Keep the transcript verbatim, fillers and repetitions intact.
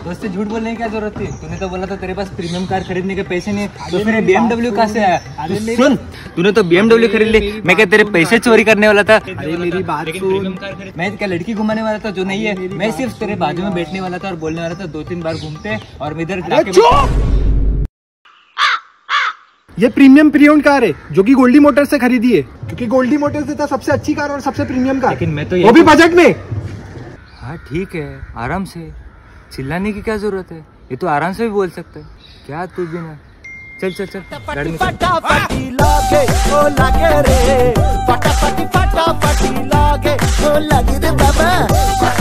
तो उससे झूठ बोलने की क्या जरूरत थी? तूने तो बोला था तेरे पास प्रीमियम कार खरीदने के पैसे नहीं, तो फिर बीएमडब्ल्यू कहाँ से आया? सुन, तूने तो बीएमडब्ल्यू खरीद ली, मैं क्या तेरे पैसे चोरी करने वाला था? अरे मेरी बात सुन, मैं क्या लड़की घुमाने वाला था जो नहीं है? मैं सिर्फ तेरे बाजू में बैठने वाला था और बोलने वाला था दो तीन बार घूमते और इधर। ये प्रीमियम प्री-ओन्ड कार है जो कि गोल्डी मोटर्स से खरीदी है, क्योंकि गोल्डी मोटर्स देता सबसे अच्छी कार और सबसे प्रीमियम कार, लेकिन मैं तो वो भी बजट में। हाँ ठीक है, आराम से, चिल्लाने की क्या जरूरत है? ये तो आराम से भी बोल सकता है। क्या तू भी ना, चल चल चल गाड़ी में फटाफटी लागे ओ लागे रे, फटाफटी फटाफटी लागे ओ लागे रे बाबा।